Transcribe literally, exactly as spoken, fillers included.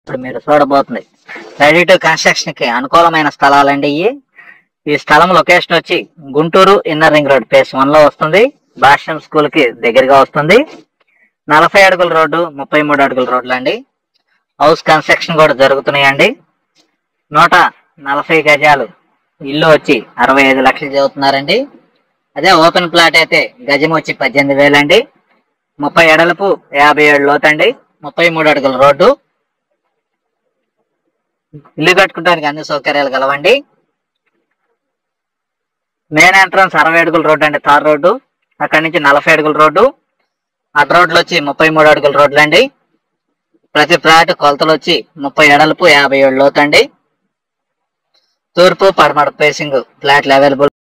ఇప్పుడు మీరు చూడబోతుంది ready to construction కి అనుకూలమైన స్థలాలండి ఇవి. ఈ స్థలం లొకేషన్ వచ్చి Guntur inner ring road phase one లో వస్తుంది. భాష్యం స్కూల్ కి దగ్గరగా వస్తుంది. నలభై అడుగుల రోడ్డు, ముప్పై మూడు అడుగుల రోడ్లు అండి. హౌస్ కన్స్ట్రక్షన్ కూడా జరుగుతున్నాయండి. నూట నలభై గజాలు ఇల్లు వచ్చి అరవై ఐదు లక్షలు చదువుతున్నారండి. అదే ఓపెన్ ప్లాట్ అయితే గజం వచ్చి పద్దెనిమిది వేలు అండి. ముప్పై ఎడలపు యాభై ఏడు లోతండి. ముప్పై మూడు అడుగుల రోడ్డు. ఇల్లు కట్టుకోవడానికి అన్ని సౌకర్యాలు కలవండి. మెయిన్ ఎంట్రన్స్ అరవై అడుగుల రోడ్డు అండి, తార్ రోడ్డు. అక్కడి నుంచి నలభై అడుగుల రోడ్డు. అటు రోడ్లు వచ్చి ముప్పై మూడు అడుగుల రోడ్లు అండి. ప్రతి ఫ్లాట్ కొలతలు వచ్చి ముప్పై ఎడలపు యాభై ఏడు లోతండి. తూర్పు పడమర ఫేసింగ్ ఫ్లాట్లు అవైలబుల్.